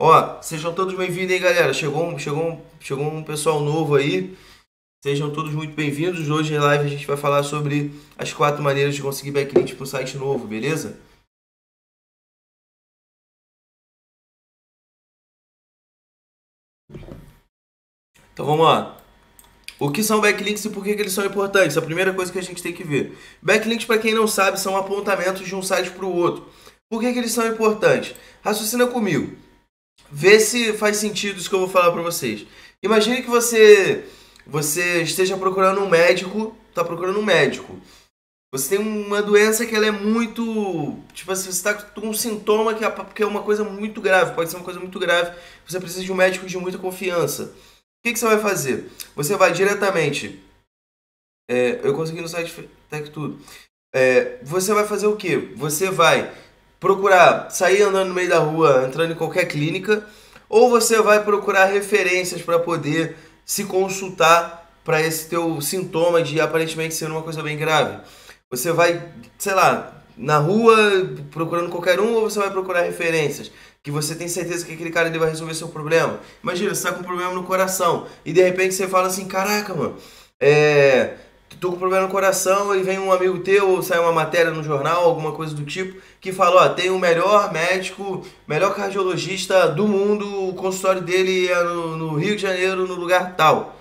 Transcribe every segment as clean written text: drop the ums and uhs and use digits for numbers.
Ó, sejam todos bem-vindos aí, galera. Chegou um pessoal novo aí. Sejam todos muito bem-vindos. Hoje em live a gente vai falar sobre as 4 maneiras de conseguir backlink para um site novo, beleza? Então vamos lá. O que são backlinks e por que eles são importantes? A primeira coisa que a gente tem que ver. Backlinks, para quem não sabe, são apontamentos de um site para o outro. Por que eles são importantes? Raciocina comigo. Vê se faz sentido isso que eu vou falar para vocês. Imagine que você esteja procurando um médico, está procurando um médico. Você tem uma doença que ela é muito, tipo assim, você está com um sintoma que é uma coisa muito grave, pode ser uma coisa muito grave. Você precisa de um médico de muita confiança. O que você vai fazer? Você vai diretamente. Eu consegui no site Tech Tudo. Você vai fazer o quê? Você vai procurar sair andando no meio da rua, entrando em qualquer clínica, ou você vai procurar referências para poder se consultar para esse teu sintoma de aparentemente ser uma coisa bem grave. Você vai, sei lá, na rua procurando qualquer um, ou você vai procurar referências que você tem certeza que aquele cara ele vai resolver seu problema. Imagina, você tá com um problema no coração e de repente você fala assim, caraca, mano, tô com problema no coração e vem um amigo teu ou sai uma matéria no jornal, alguma coisa do tipo, que fala, ó, tem o melhor médico, melhor cardiologista do mundo, o consultório dele é no Rio de Janeiro, no lugar tal.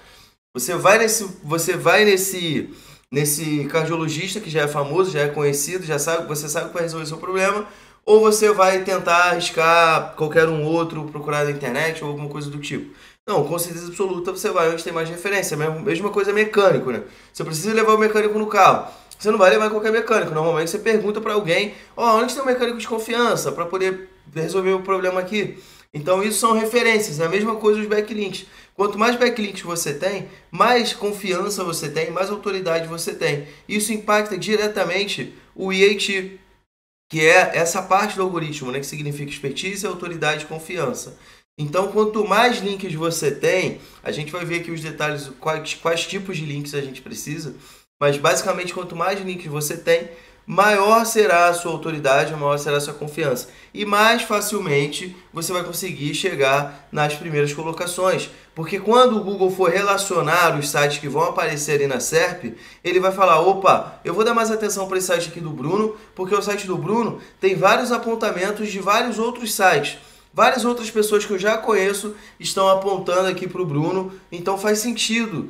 Você vai nesse cardiologista que já é famoso, já é conhecido, você sabe que vai resolver seu problema, ou você vai tentar arriscar qualquer um outro, procurar na internet ou alguma coisa do tipo. Não, com certeza absoluta você vai onde tem mais referência. Mesma coisa mecânico, né? Você precisa levar o mecânico no carro. Você não vai levar qualquer mecânico. Normalmente você pergunta para alguém, ó, onde tem um mecânico de confiança para poder resolver o problema aqui. Então isso são referências, é a mesma coisa os backlinks. Quanto mais backlinks você tem, mais confiança você tem, mais autoridade você tem. Isso impacta diretamente o IAT, que é essa parte do algoritmo, né, que significa expertise, autoridade e confiança. Então, quanto mais links você tem, a gente vai ver aqui os detalhes, quais tipos de links a gente precisa, mas basicamente, quanto mais links você tem, maior será a sua autoridade, maior será a sua confiança. E mais facilmente você vai conseguir chegar nas primeiras colocações. Porque quando o Google for relacionar os sites que vão aparecer ali na SERP, ele vai falar, opa, eu vou dar mais atenção para esse site aqui do Bruno, porque o site do Bruno tem vários apontamentos de vários outros sites. Várias outras pessoas que eu já conheço estão apontando aqui para o Bruno, então faz sentido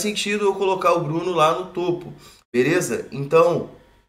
eu colocar o Bruno lá no topo, beleza? Então,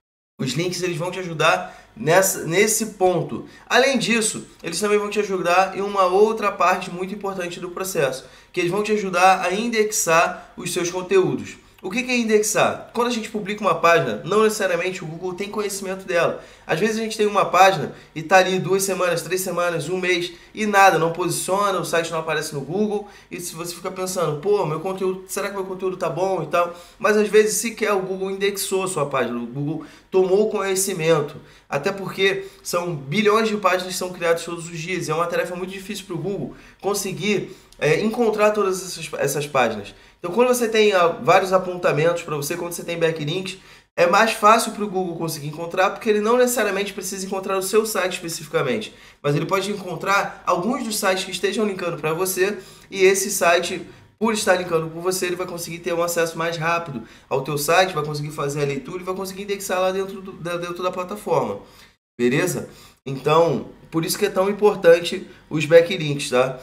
os links eles vão te ajudar nesse ponto. Além disso, eles também vão te ajudar em uma outra parte muito importante do processo, que eles vão te ajudar a indexar os seus conteúdos. O que é indexar? Quando a gente publica uma página, não necessariamente o Google tem conhecimento dela. Às vezes a gente tem uma página e está ali 2 semanas, 3 semanas, 1 mês e nada, não posiciona, o site não aparece no Google e se você fica pensando, pô, meu conteúdo, será que meu conteúdo tá bom e tal? Mas às vezes sequer o Google indexou a sua página, o Google tomou conhecimento. Até porque são bilhões de páginas que são criadas todos os dias. É uma tarefa muito difícil para o Google conseguir encontrar todas essas páginas. Então, quando você tem vários apontamentos para você, quando você tem backlinks, é mais fácil para o Google conseguir encontrar, porque ele não necessariamente precisa encontrar o seu site especificamente, mas ele pode encontrar alguns dos sites que estejam linkando para você, e esse site, por estar linkando por você, ele vai conseguir ter um acesso mais rápido ao teu site, vai conseguir fazer a leitura e vai conseguir indexar lá dentro da plataforma. Beleza? Então, por isso que é tão importante os backlinks, tá?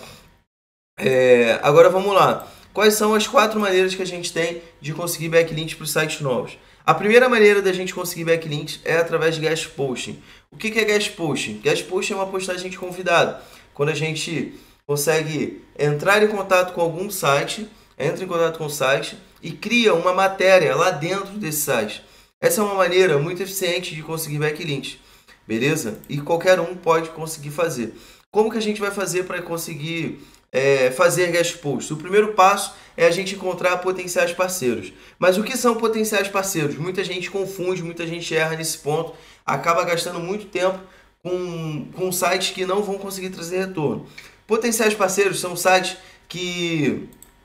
Agora vamos lá. Quais são as 4 maneiras que a gente tem de conseguir backlinks para os sites novos? A primeira maneira da gente conseguir backlinks é através de guest posting. O que é guest posting? Guest posting é uma postagem de convidado. Quando a gente consegue entrar em contato com algum site, entra em contato com o site e cria uma matéria lá dentro desse site. Essa é uma maneira muito eficiente de conseguir backlinks, beleza? E qualquer um pode conseguir fazer. Como que a gente vai fazer para conseguir fazer guest posts? O primeiro passo é a gente encontrar potenciais parceiros. Mas o que são potenciais parceiros? Muita gente confunde, muita gente erra nesse ponto, acaba gastando muito tempo com sites que não vão conseguir trazer retorno. Potenciais parceiros são sites que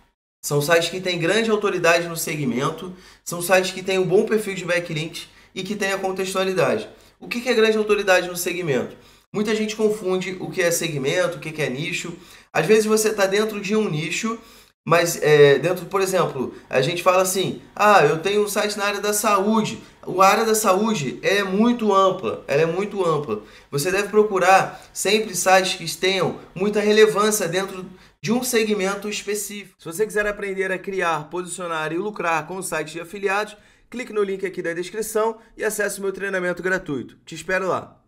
têm grande autoridade no segmento, são sites que têm um bom perfil de backlinks e que têm a contextualidade. O que é grande autoridade no segmento? Muita gente confunde o que é segmento, o que é nicho. Às vezes você está dentro de um nicho, mas dentro, por exemplo, a gente fala assim, eu tenho um site na área da saúde. A área da saúde é muito ampla, ela é muito ampla. Você deve procurar sempre sites que tenham muita relevância dentro de um segmento específico. Se você quiser aprender a criar, posicionar e lucrar com o site de afiliados, clique no link aqui da descrição e acesse o meu treinamento gratuito. Te espero lá.